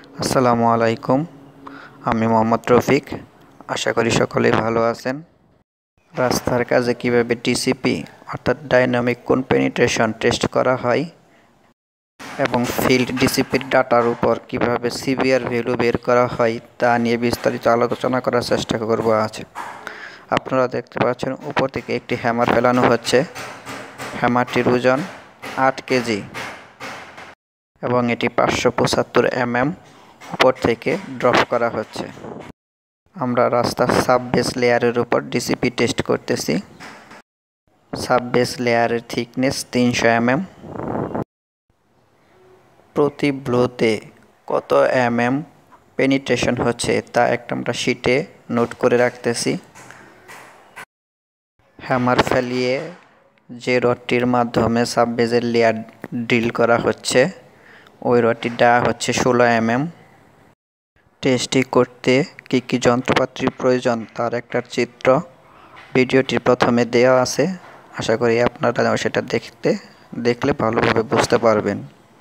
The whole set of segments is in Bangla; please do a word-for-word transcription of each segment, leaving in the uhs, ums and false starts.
আসসালামু আলাইকুম। আমি মোহাম্মদ রফিক। আশা করি সকলেই ভালো আছেন। রাস্তার কাজে কিভাবে ডিসিপি অর্থাৎ ডাইনামিক কোণ পেনিট্রেশন টেস্ট করা হয় এবং ফিল্ড ডিসিপির ডাটার উপর কিভাবে সিবিআর ভ্যালু বের করা হয় তা নিয়ে বিস্তারিত আলোচনা করার চেষ্টা করব আজ। আপনারা দেখতে পাচ্ছেন উপর থেকে একটি হ্যামার ফেলানো হচ্ছে। হ্যামারটির ওজন আট কেজি এবং এটি পাঁচশো পঁচাত্তর এমএম উপর থেকে ড্রপ করা হচ্ছে। আমরা রাস্তার সাববেস লেয়ারের উপর ডিসিপি টেস্ট করতেছি। সাববেস লেয়ারের থিকনেস তিনশো এমএম। প্রতি ব্লোতে কত এমএম পেনিট্রেশন হচ্ছে তা একটা আমরা শিটে নোট করে রাখতেছি। হ্যামার ফেলিয়ে যে রডটির মাধ্যমে সাববেসের লেয়ার ড্রিল করা হচ্ছে ওই রডটির ডায়া হচ্ছে ষোলো এমএম। টেস্টটি করতে কী কী যন্ত্রপাতির প্রয়োজন তার একটা চিত্র ভিডিওটির প্রথমে দেওয়া আছে। আশা করি আপনারা সেটা দেখতে দেখলে ভালোভাবে বুঝতে পারবেন।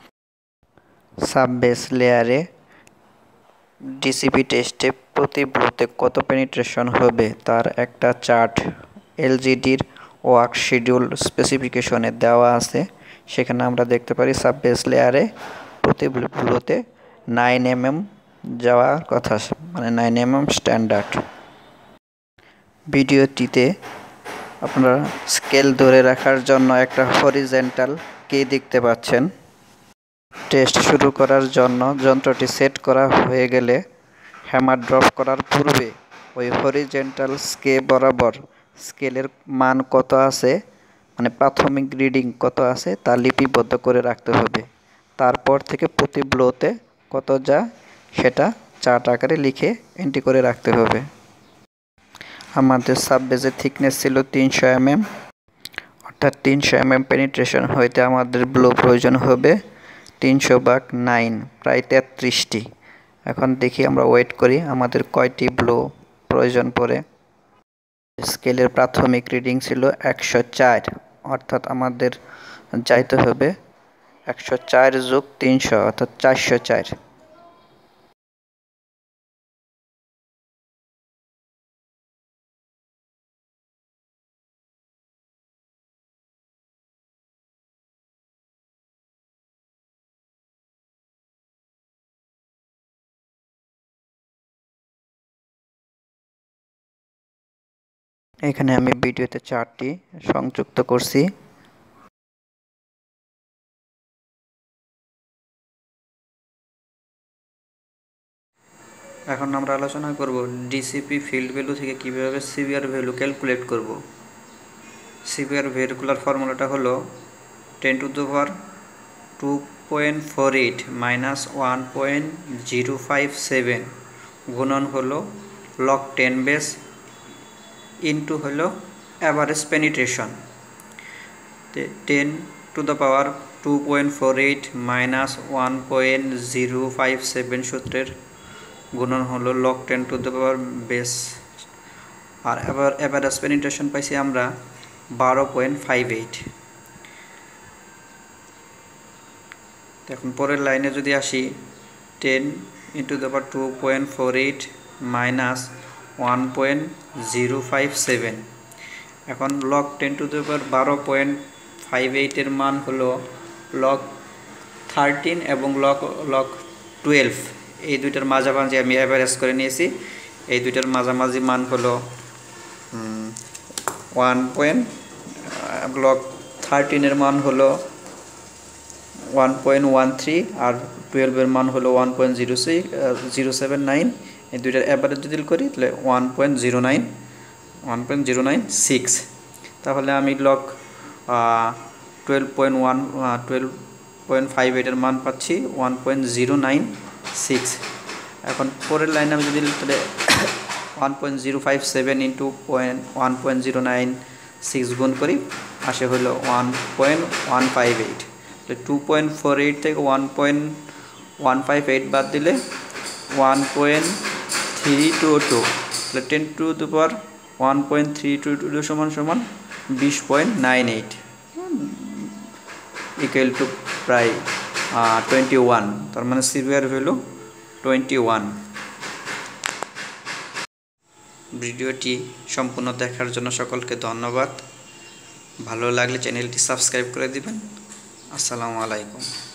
সাববেস লেয়ারে ডিসিপি টেস্টে প্রতি ব্লোতে কত পেনিট্রেশন হবে তার একটা চার্ট এলজিডির ওয়ার্ক শিডিউল স্পেসিফিকেশনে দেওয়া আছে। সেখানে আমরা দেখতে পারি সাববেস লেয়ারে প্রতি ব্লোতে নাইন এমএম যাওয়ার কথা, মানে নাইন এমএম স্ট্যান্ডার্ড। ভিডিওটিতে আপনারা স্কেল ধরে রাখার জন্য একটা হরিজেন্টাল কে দেখতে পাচ্ছেন। টেস্ট শুরু করার জন্য যন্ত্রটি সেট করা হয়ে গেলে হ্যামার ড্রপ করার পূর্বে ওই হরিজেন্টাল স্কে বরাবর স্কেলের মান কত আছে, মানে প্রাথমিক রিডিং কত আছে তা লিপিবদ্ধ করে রাখতে হবে। তারপর থেকে প্রতি ব্লোতে কত যা সেটা চার্ট আকারে লিখে এন্ট্রি করে রাখতে হবে। আমাদের সাববেসের থিকনেস ছিল তিনশো এমএম, অর্থাৎ তিনশো এমএম পেনিট্রেশন হইতে আমাদের ব্লো প্রয়োজন হবে তিনশো ভাগ নাইন, প্রায় তেত্রিশটি। এখন দেখি আমরা ওয়েট করি আমাদের কয়টি ব্লো প্রয়োজন পড়ে। স্কেলের প্রাথমিক রিডিং ছিল একশো চার, অর্থাৎ আমাদের যাইতে হবে একশো চার যোগ তিনশো অর্থাৎ চারশো চার। এখানে আমি ভিডিওতে চারটি সংযুক্ত করছি। এখন আমরা আলোচনা করব ডিসিপি ফিল্ড ভ্যালু থেকে কিভাবে সিবিআর ভ্যালু ক্যালকুলেট করব। সিবিআর ভ্যালুগুলার ফর্মুলাটা হলো ten to the power two point four eight minus one point zero five seven গুণন হলো লগ টেন বেস ইন্টু হলো average penetration. Ten to the power two point four eight minus one point zero five seven সূত্রের গুণন হলো log ten to the power base, আর এবার অ্যাভারেজ পেনিট্রেশন পাইছি আমরা বারো পয়েন্ট ফাইভ এইট। এখন পরের লাইনে যদি আসি ten into the power two point four eight minus one point zero five seven. এখন log ten to the power বারো পয়েন্ট ফাইভ এইটের মান হলো লগ থার্টিন এবং লগ লগ টুয়েলভ, এই দুইটার মাঝামাঝি আমি অ্যাভারেজ করে নিয়েছি। এই দুইটার মাঝামাঝি মান হলো ওয়ান পয়েন্ট লগ থার্টিনের মান হলো ওয়ান পয়েন্ট ওয়ান থ্রি আর টুয়েলভের মান হলো one point zero six zero seven nine. এই দুইটার অ্যাভারেজ যদি করি তাহলে one point zero nine one point zero nine six. তাহলে আমি log twelve point one twelve point five এইটের মান পাচ্ছি one point zero nine six. এখন পরের লাইনে আমি যদি তাহলে one point zero five seven into point one point zero nine six গুণ করি আসে হলো one point one five eight. Two point four eight থেকে one point one five eight বাদ দিলে one point three two two, তাহলে ten to the power one point three two two সমান সমান বিশ point nine eight equal to প্রায় টোয়েন্টি ওয়ান। তার মানে সিবিআর ভ্যালু টোয়েন্টি ওয়ান। ভিডিওটি সম্পূর্ণ দেখার জন্য সকলকে ধন্যবাদ। ভালো লাগলে চ্যানেলটি সাবস্ক্রাইব করে দিবেন। আসসালামু আলাইকুম।